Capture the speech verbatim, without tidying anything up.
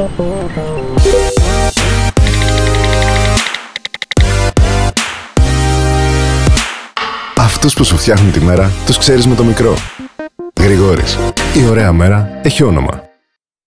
Αυτούς που σου φτιάχνουν τη μέρα, τους ξέρεις με το μικρό. Γρηγόρης. Η ωραία μέρα έχει όνομα.